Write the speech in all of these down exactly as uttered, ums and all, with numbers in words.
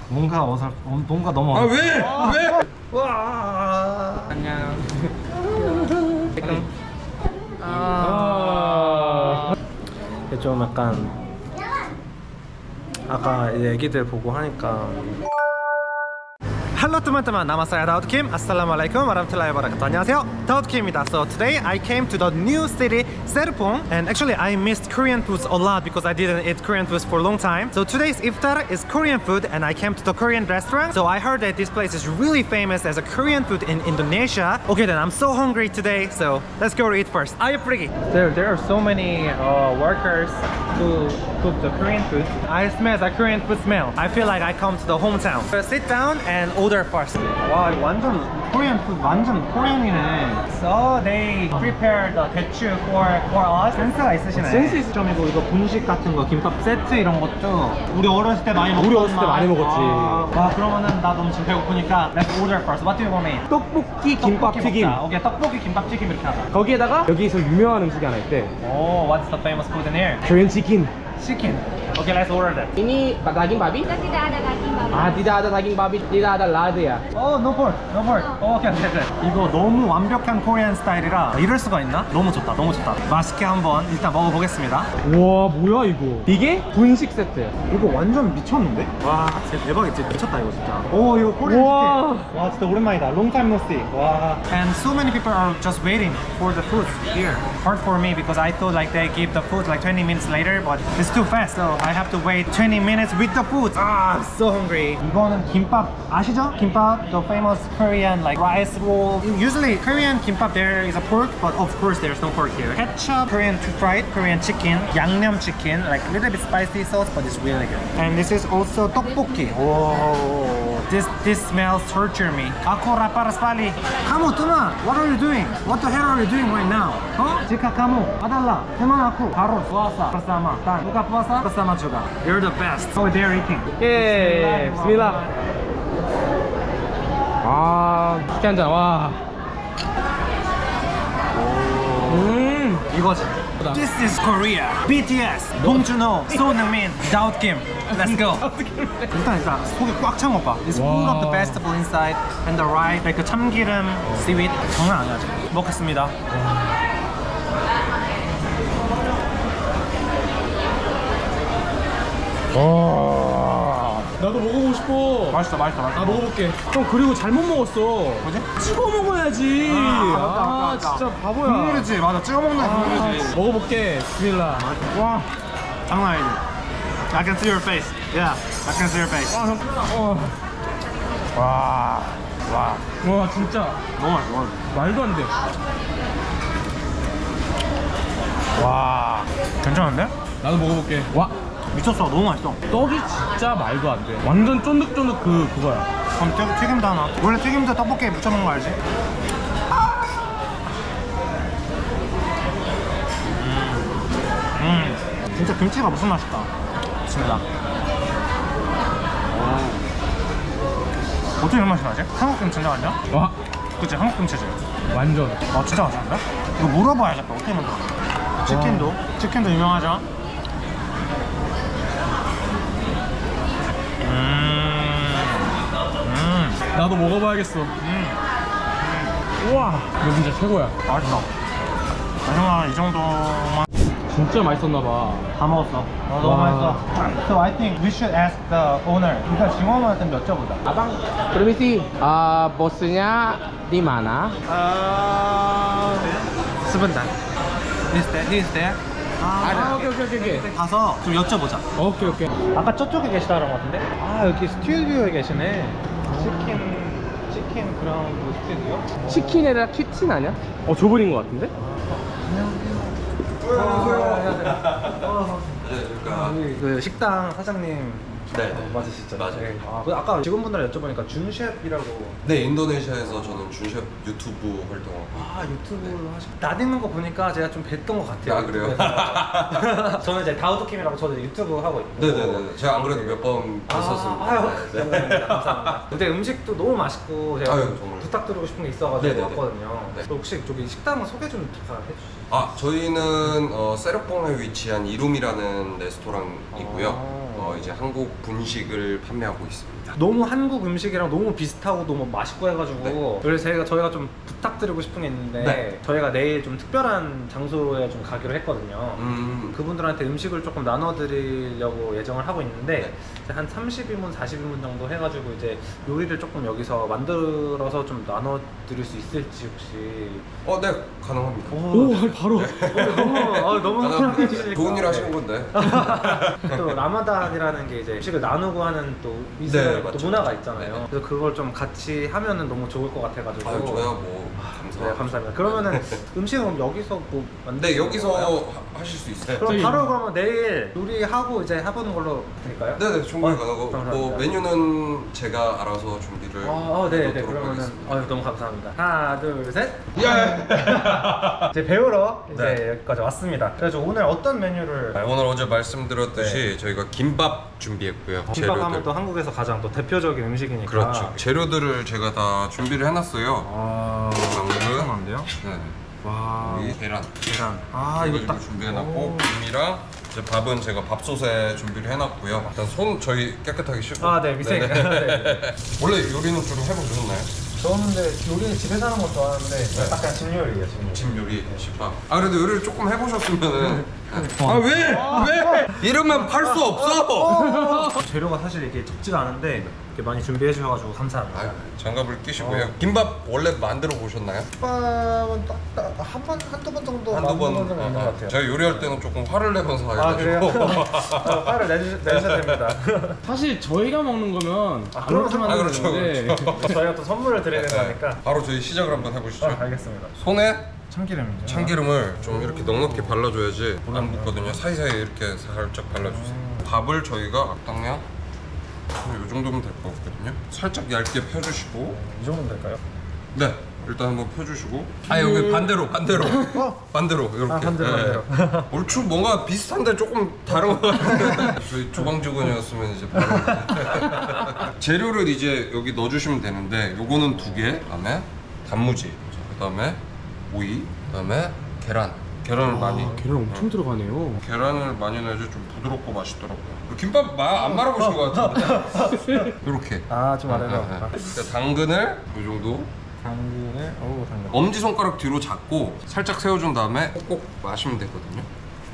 뭔가 어설, 뭔가 너무 아 왜? 아, 왜? 와. 안녕. 아. 좀 약간 아까 이제 애기들 보고 하니까. Hello teman-teman, nama saya Daud Kim. Assalamualaikum warahmatullahi wabarakatuh. 안녕하세요, Daud Kim입니다. So today I came to the new city, Serpong, and actually I missed Korean foods a lot because I didn't eat Korean foods for a long time. So today's iftar is Korean food, and I came to the Korean restaurant. So I heard that this place is really famous as a Korean food in Indonesia. Okay, then I'm so hungry today, so let's go to eat first. Are you pretty? There, there are so many uh, workers who cook the Korean food. I smell the Korean food smell. I feel like I come to the hometown. So sit down and order first. 와, 이거 완전 Korean food, 완전 코리안이네. So they prepare the 대추 for for us. 센스가 있으시네. 센스 있을 점이고, 이거 분식 같은 거, 김밥 세트 이런 것도 우리 어렸을 때 많이 먹었지. 우리 어렸을 때 많이 먹었지. 와, 그러면은 나 너무 지금 배고프니까 let's order first. What do you want me? 떡볶이 김밥 튀김. 오케이, 떡볶이 김밥 튀김 이렇게 하자. 거기에다가 여기서 유명한 음식이 하나 있대. 오, what's the famous food in here? Korean chicken. Chicken. Okay, let's order that. Ini daging babi? Tidak ada daging babi. Ah, tidak ada daging babi, tidak ada lard ya. Oh, no pork, no pork. Oh, okay, okay, okay. 이거 너무 완벽한 코리안 스타일이라 이럴 수가 있나? 너무 좋다, 너무 좋다. 맛있게 한번 일단 먹어보겠습니다. 와, 뭐야 이거? 이게 분식 세트야. 이거 완전 미쳤는데? 와, 진짜 대박이지. 미쳤다 이거 진짜. 오, 이거 코리안 와. 치킨. 와, 진짜 오랜만이다. Long time no see. 와. And so many people are just waiting for the food here. Hard for me because I thought like they give the food like twenty minutes later, but it's too fast, so I have to wait twenty minutes with the food. Ah, I'm so hungry. 이거는 김밥 아시죠? 김밥, the famous Korean like rice roll. Usually Korean 김밥 there is a pork, but of course there's no pork here. Ketchup, Korean fried Korean chicken, 양념 chicken, like a little bit spicy sauce, but it's really good. And this is also 떡볶이. Whoa, this this smells torture me. Ako raparas pali. Kamu tuma, what are you doing? What the hell are you doing right now? Huh? Jika kamu adalah teman aku harus puasa bersama dan buka puasa bersama juga. You're the best. So they're eating. 예, bismillah. 아, 식혜 한 잔. 와. 음, 이거지. This is Korea. B T S, 봉준호, 손흥민, Daud Kim. Let's go. 일단 일단 속이 꽉 찬 것 봐. It's full of the vegetable inside and the rice, like 그 참기름, seaweed. 장난 아니야 지금. 먹겠습니다. 와. 나도 먹어보고 싶어. 맛있어, 맛있어, 맛있어. 아, 먹어볼게. 형, 그리고 잘못 먹었어. 뭐지? 찍어 먹어야지. 아, 아, 맞다, 맞다, 맞다. 진짜 바보야. 국물이지, 맞아. 찍어 먹는 국물이지. 먹어볼게. 비밀라. 와, 장난 아니지. I can see your face. Yeah, I can see your face. 아, 형. 어. 와, 와, 와, 진짜. 너무 맛있어. 너무 맛있어. 말도 안 돼. 와, 괜찮은데? 나도 먹어볼게. 와. 미쳤어. 너무 맛있어. 떡이 진짜 말도 안 돼. 완전 쫀득쫀득 그, 그거야. 그럼 튀, 튀김도 하나. 원래 튀김도 떡볶이에 묻혀 먹는 거 알지? 음, 음. 진짜 김치가 무슨 맛일까? 좋습니다. 어떻게 이런 맛이 나지? 한국 김치인데 완전? 와. 그치? 한국 김치지? 완전. 아, 진짜 맛있는데? 이거 물어봐야겠다. 어떻게 만들어? 치킨도? 치킨도 유명하죠? 나도 먹어봐야겠어. 음. 우와, 이거 진짜 최고야. 맛있어. 마지막 이 정도만. 진짜 맛있었나봐. 다 먹었어. 어, 너무 맛있어. So I think we should ask the owner. 일단 직원한테 여쭤보자. Abang, permisi, uh, bosnya di mana? 아, sebentar. Is there? Is there? 아, 오케이, 오케이, 오케이, 오케이. 가서 좀 여쭤보자. 오케이, 오케이. 아까 저쪽에 계시다는 것 같은데? 아, 여기 스튜디오에 계시네. 치킨, 치킨 그라운드 스튜디오? 치킨에다 키친 아니야? 어, 저분인 것 같은데? 그 식당 사장님 네네. 맞으시죠? 맞아요. 네. 아, 그 아까 직원분들 여쭤보니까 준 셰프이라고. 네, 인도네시아에서 저는 준셰프 유튜브 활동하고. 아, 유튜브를 하시. 나대는 거 보니까 제가 좀 뵀던 것 같아요. 아, 그래요? 저는 이제 다우드 킴이라고 저도 유튜브 하고 있고. 네네네. 제가 안 그래도 몇 번 뵀었습니다. 아유, 네. 감사합니다. 감사합니다. 근데 음식도 너무 맛있고 제가 아유, 정말. 부탁드리고 싶은 게 있어가지고 네네네. 왔거든요. 네. 혹시 저기 식당 소개 좀 잠깐 해주시죠. 아, 저희는 어, 세르퐁에 위치한 이룸이라는 레스토랑이고요. 아. 어, 이제 한국 분식을 판매하고 있습니다. 너무 한국 음식이랑 너무 비슷하고 너무 맛있고 해가지고 네. 그래서 저희가, 저희가 좀 부탁드리고 싶은 게 있는데 네. 저희가 내일 좀 특별한 장소에 좀 가기로 했거든요. 음. 그분들한테 음식을 조금 나눠드리려고 예정을 하고 있는데 네. 한 삼십 인분, 사십 인분 정도 해가지고 이제 요리를 조금 여기서 만들어서 좀 나눠드릴 수 있을지 혹시. 어, 네, 가능합니다. 오, 바로. 너무 어, 너무 가능합니다. 해주시니까. 좋은 일 하시는 건데. 또 라마단이라는 게 이제 음식을 나누고 하는 또 이스라엘 네, 또 맞죠. 문화가 있잖아요. 네. 그래서 그걸 좀 같이 하면은 너무 좋을 것 같아가지고. 아유, 저야 뭐 감사합니다. 네, 감사합니다. 그러면은 음식은 여기서 뭐 네, 여기서 하- 하실 수 있어요. 그럼 저기- 바로 그러면 내일 요리하고 이제 해보는 걸로 될까요? 네네, 충분히 어, 가능하고 감사합니다. 뭐 메뉴는 제가 알아서 준비를 아, 어, 네, 네. 해놓도록 그러면은 하겠습니다. 아유, 너무 감사합니다. 하나, 둘, 셋. 예! 이제 배우러 이제 네. 여기까지 왔습니다. 그래서 오늘 어떤 메뉴를 오늘 어제 말씀드렸듯이 저희가 김밥 준비했고요. 김밥 하면 또 한국에서 가장 또 대표적인 음식이니까. 그렇죠. 재료들을 제가 다 준비를 해놨어요. 아, 당근, 한데요? 네, 와, 여기 계란. 계란. 아, 이거 딱 준비해놨고 김이랑 이제 밥은 제가 밥솥에 준비를 해놨고요. 일단 손 저희 깨끗하게 씻고. 아, 네, 미생. 네네. 네. 원래 요리는 좀 해보셨나요? 저는 근데 요리는 집에서 하는 거 좋아하는데 네. 약간 집 요리예요, 집 요리. 집 요리, 집밥. 아 그래도 요리를 조금 해보셨으면은. 어. 아 왜? 왜? 이러면 팔 수 없어. 재료가 사실 이게 적지가 않은데 이렇게 많이 준비해 주셔가지고 감사합니다. 아유, 장갑을 끼시고요. 어. 김밥 원래 만들어 보셨나요? 김밥은 딱한번 한두 번 정도 한두 번 만든 적은 있는 것 같아요. 제가 요리할 때는 조금 화를 내면서 아, 해가지고. 그래요? 어, 화를 내주, 내주셔야 됩니다. 사실 저희가 먹는 거면 아, 안 그럼 그렇게 아, 만드는 그렇죠, 건데. 그렇죠. 저희가 또 선물을 드려야 네. 된다니까. 바로 저희 시작을 한번 해보시죠. 아, 알겠습니다. 손에 참기름이죠. 참기름을 좀 이렇게 넉넉히 발라줘야지 안 붙거든요. 사이사이 이렇게 살짝 발라주세요. 밥을 저희가 악당량 이 정도면 될 것 같거든요. 살짝 얇게 펴주시고. 이 정도면 될까요? 네, 일단 한번 펴주시고. 아 여기 반대로 반대로 반대로 이렇게. 아, 반대로, 반대로. 얼추 뭔가 비슷한데 조금 다른 것 같아요. 저희 주방 직원이었으면 이제 바로 재료를 이제 여기 넣어주시면 되는데 요거는 두 개, 그다음에 단무지, 그다음에 오이, 그다음에 계란. 계란을 많이. 아, 계란 엄청 들어가네요. 계란을 많이 넣어야지 좀 부드럽고 맛있더라고요. 김밥 마, 안 말아보신 것 같은데. 이렇게. 아, 좀 아래로. 네, 네. 그러니까 당근을 이 정도. 당근을, 어우, 당근. 엄지 손가락 뒤로 잡고 살짝 세워준 다음에 꼭꼭 마시면 되거든요.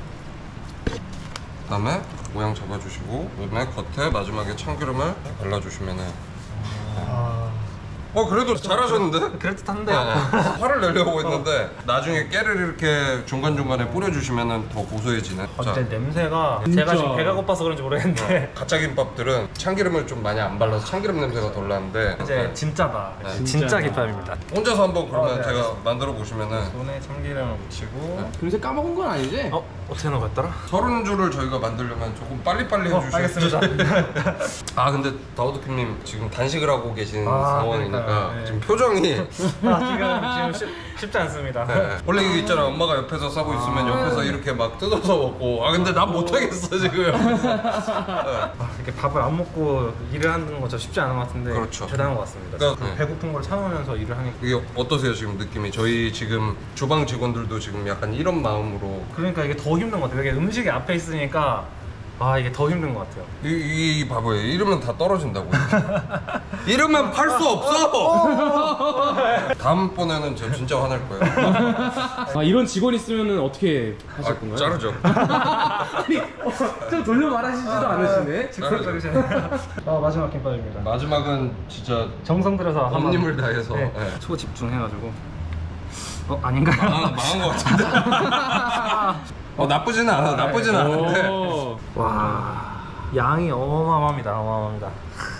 그다음에 모양 잡아주시고 그다음에 겉에 마지막에 참기름을 발라주시면은. 아, 어 그래도 잘하셨는데? 그럴듯한데요? 화를 내려고 했는데 나중에 깨를 이렇게 중간중간에 뿌려주시면 더 고소해지네. 아, 자, 근데 냄새가 진짜. 제가 지금 배가 고파서 그런지 모르겠는데 가짜 김밥들은 참기름을 좀 많이 안 발라서 참기름 냄새가 덜 나는데 이제 진짜다. 네. 진짜 진짜다. 김밥입니다. 혼자서 한번 그러면 어, 네, 제가 알겠습니다. 만들어 보시면은 손에 참기름을 묻히고 금세 까먹은 건 아니지? 어? 어떻게 하는 거였더라? 서른 줄을 저희가 만들려면 조금 빨리빨리 어, 해주셔야 알겠습니다. 아 근데 다우드킴님 지금 단식을 하고 계신 아, 상황이니까 그러니까요. 네. 지금 표정이 아, 지금, 지금 쉽, 쉽지 않습니다. 네. 원래 이거 있잖아 엄마가 옆에서 싸고 있으면 옆에서 이렇게 막 뜯어서 먹고 아 근데 난 못하겠어 지금. 아, 이렇게 밥을 안 먹고 일을 하는 거 저 쉽지 않은 것 같은데 그렇죠. 대단한 것 같습니다. 그러니까, 그 네. 배고픈 걸 참으면서 일을 하니까 이게 어떠세요 지금 느낌이? 저희 지금 주방 직원들도 지금 약간 이런 마음으로 그러니까 이게 더 힘든 것 같아요. 이게 음식이 앞에 있으니까 아 이게 더 힘든 것 같아요. 이, 이, 이 봐봐요 이러면 다 떨어진다고. 이러면 팔 수 없어. 다음번에는 저 진짜 화낼 거예요. 아, 이런 직원 있으면 어떻게 하실 아, 건가요? 자르죠. 아니, 어, 좀 돌려 말하시지도 않으시네. 즉석적이시네요. 아 마지막 김밥입니다. 마지막은 진짜 정성 들여서 온 한번 힘을 다해서 네. 네. 초 집중해가지고 어 아닌가요? 망한, 망한 것 같은데. 어 나쁘지는 않아. 나쁘지는 않은데. 오. 와 양이 어마어마합니다. 어마어마합니다.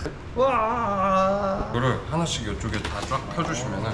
와 이거를 하나씩 이쪽에 다 쫙 펴주시면은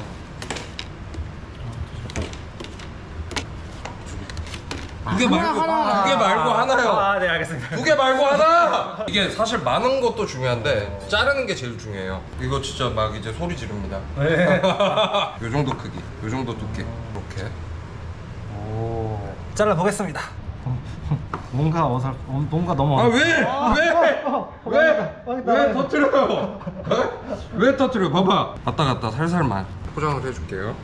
두 개 말고 두 개 말고 하나요. 아 네 알겠습니다. 두 개 말고 하나! 이게 사실 많은 것도 중요한데 자르는 게 제일 중요해요. 이거 진짜 막 이제 소리 지릅니다. 네. 요 정도 크기, 요 정도 두께 이렇게. 오 잘라 보겠습니다. 뭔가 어설 뭔가 너무 아 왜? 왜? 왜? 왜 터트려요? 왜 터트려? 봐봐. 갔다 갔다 살살만 포장을 해줄게요.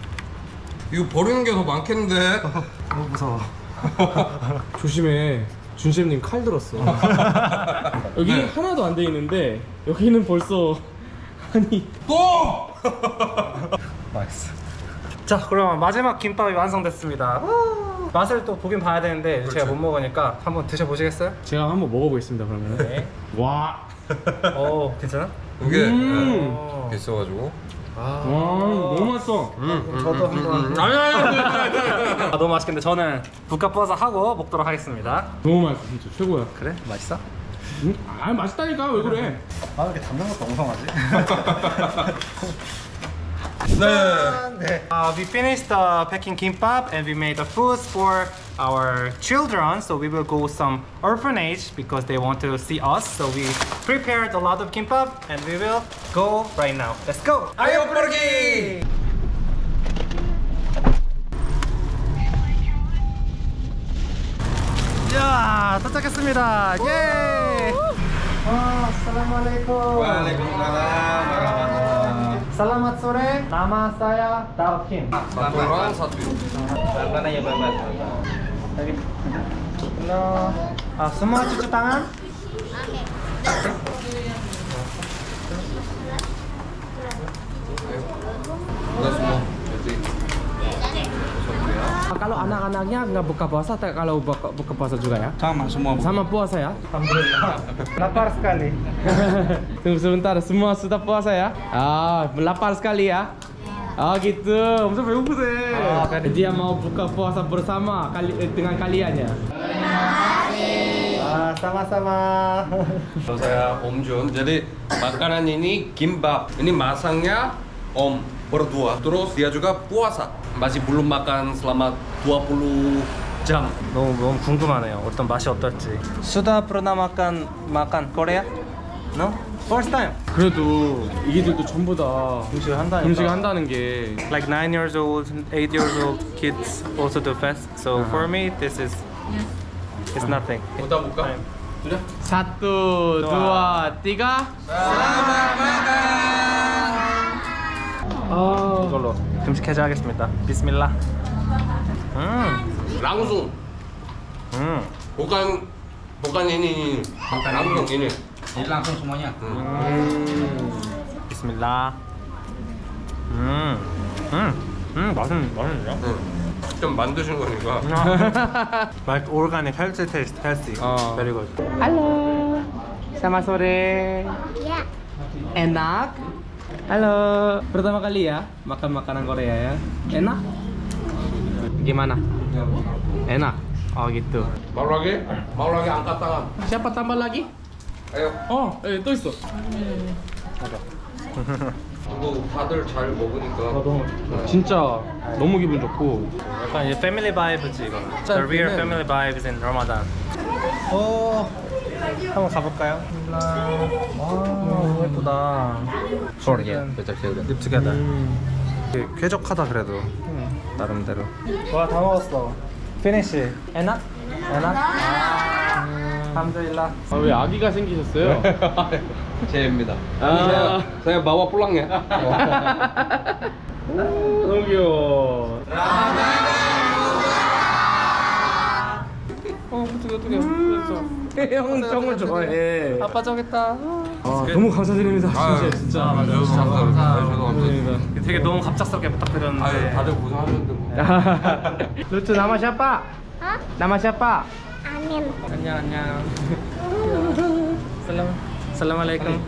이거 버리는 게 더 많겠는데? 너무 무서워. 조심해. 준쌤님 칼 들었어. 여기 네. 하나도 안 돼 있는데 여기는 벌써 아니 또! 맛있어. 자, 그럼 마지막 김밥이 완성됐습니다. 맛을 또 보긴 봐야 되는데 그렇죠. 제가 못 먹으니까 한번 드셔보시겠어요? 제가 한번 먹어보겠습니다 그러면. 네. 와. 오, 괜찮아? 이게 음. 네, 있어가지고. 와 너무 맛있어. 음, 저도 음, 한번. 음, 음. 아니 아니 아니, 아니, 아니. 아, 너무 맛있겠는데 저는 붓값 부어서 하고 먹도록 하겠습니다. 너무 맛있어 진짜 최고야. 그래? 맛있어? 음? 아 맛있다니까 왜 그래? 아, 왜 이렇게 담는 것도 엉성하지? 네. 네. Uh, we finished the packing kimbap and we made the foods for our children. So we will go some orphanage because they want to see us. So we prepared a lot of kimbap and we will go right now. Let's go. 아이오 뿌르기. 야, 도착했습니다. 예. 와, assalamualaikum. Waalaikumsalam warahmatullahi. Selamat sore. Nama saya Daud Kim. Satu satu. Mana ya, Bapak? Tadi. Halo. Ah, semua cuci tangan? Udah semua. Jadi. Kalau anak-anaknya nggak buka puasa atau kalau buka, buka puasa juga ya? Sama semua. Sama puasa ya? Alhamdulillah. Lapar sekali. Tunggu sebentar, semua sudah puasa ya? Ah, lapar sekali ya? Ah gitu, musuh 배고프대. Ah, kan. Dia mau buka puasa bersama kali eh, dengan kalian ya? Ah, sama-sama. Kalau saya Om Jun, jadi makanan ini kimbap. Ini masangnya Om berdua. Terus dia juga puasa. Masih belum makan selama dua puluh jam. 너무 너무 궁금하네요. 어떤 맛이 어떨지. Sudah pernah makan makan Korea? No? First time. 그래도 이들도 전부 다 음식을 한다니까. 음식을 한다는 게 Like nine years old, eight years old kids also do fast. So for me, this is it's nothing. Udah buka? Sudah. satu, dua, tiga. Selamat makan. 아, 이걸로 음식 해줘야겠습니다. 비스밀라. 음, Langsung. 음, Bukan bukan ini. Bukan langsung ini. Jadi langsung semuanya. 비스밀라. 음, 음, 음, 맛은 맛은요? 응. 직접 만드신 거니까. Like organic, healthy taste, healthy. 어. Very good. halo, selamat sore. Ya, Enak. Halo, pertama kali ya makan makanan Korea ya. Enak? Gimana? Enak. Oh gitu. Mau lagi? Mau lagi angkat tangan. Siapa tambah lagi? Ayo. Oh, eh, 또 있어. 이거 다들 잘 먹으니까. 진짜 너무 기분 좋고. 약간 이제 family vibes 이거. The real family vibes in Ramadan. 오, 한번 가볼까요? 와, 너무 예쁘다. Sorry ya, betul saya udah. Live together. 되게 쾌적하다 그래도 나름대로. 와, 다 먹었어. Finish. 에나? 에나? 알함dulillah. 아, 왜 아기가 생기셨어요? 제입니다. 아. saya, saya bawa pulang ya. 너무 귀여워. 어, 어떡해, 어떡해. 형 정말 좋아해. 아빠 저겠다. 아, 너무 감사드립니다. 진짜, 진짜. 아, 맞아요. 감사합니다. 아, 저도 감사드립니다. 되게 너무 갑작스럽게 부탁드렸는데. 아유, 다들 고생하셨는데 뭐. 루트 nama siapa? Hah? Nama siapa? Amin. 안녕 안녕. 살람 살람알레이쿰.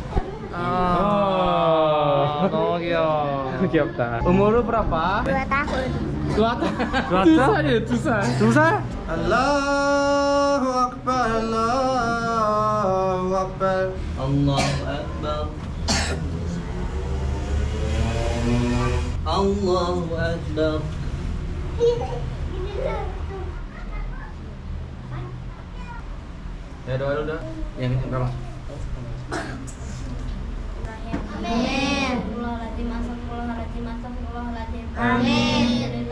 아, 너무 귀여워. 귀엽다. umur berapa? Dua tahun. Dua tahun. Dua 두 tahun? 살이에요, 두 살. 두 살? Allahu Akbar, Allahu Akbar. Allahu Akbar. Allahu Akbar. Ya doa dulu dah. Yang ini berapa? Amin. Astagfirullahaladzim, astagfirullahaladzim, astagfirullahaladzim. Amin.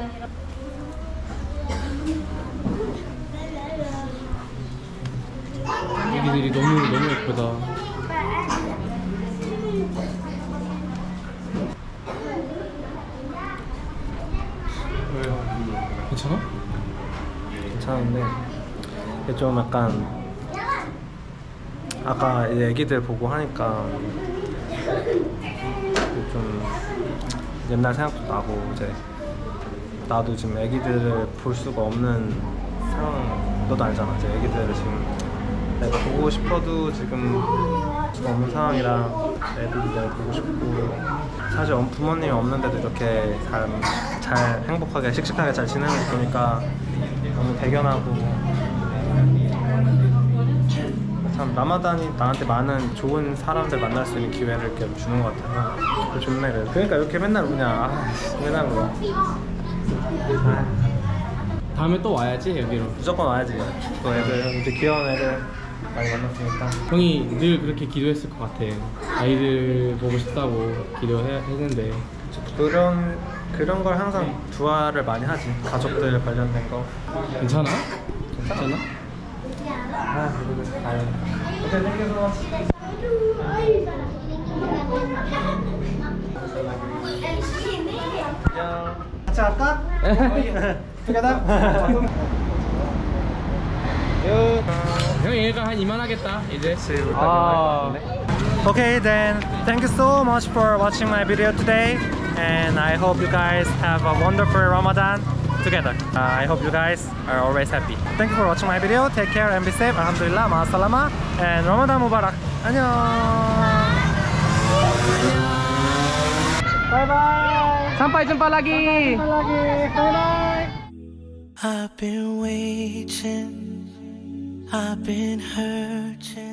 애기들이 너무 너무 예쁘다. 괜찮아? 괜찮은데 이게 좀 약간 아까 이제 애기들 보고 하니까 좀 옛날 생각도 나고 이제 나도 지금 애기들을 볼 수가 없는 상황. 너도 알잖아. 이제 애기들을 지금 내가 보고 싶어도 지금 볼 수가 없는 상황이라 애들도 내가 보고 싶고 사실 부모님이 없는데도 이렇게 잘, 잘 행복하게 씩씩하게 잘 지내는 거 보니까 너무 대견하고 참 라마단이 나한테 많은 좋은 사람들 만날 수 있는 기회를 이렇게 주는 것 같아서 좋네. 그래. 그러니까 이렇게 맨날 그냥 아 맨날 울어. 아. 다음에 또 와야지 여기로. 무조건 와야지. 또 애들 이제 귀여운 애들 많이 만났으니까. 형이 늘 그렇게 기도했을 것 같아. 아이들 보고 싶다고 기도했는데 그런 그런 걸 항상 두아를 많이 하지. 가족들 관련된 거. 괜찮아? 괜찮아? 아, 아유. 오케이, thank you so much. 안녕. 같이 갈까? together? 형 얘가 한 이만 하겠다 이제. 아. Okay, then thank you so much for watching my video today, and I hope you guys have a wonderful Ramadan together. Uh, I hope you guys are always happy. Thank you for watching my video. Take care and be safe. Alhamdulillah, ma'asalama, and Ramadan Mubarak. 안녕. Bye bye. Sampai jumpa lagi. Sampai lagi. Bye bye. I've been waiting, I've been hurting.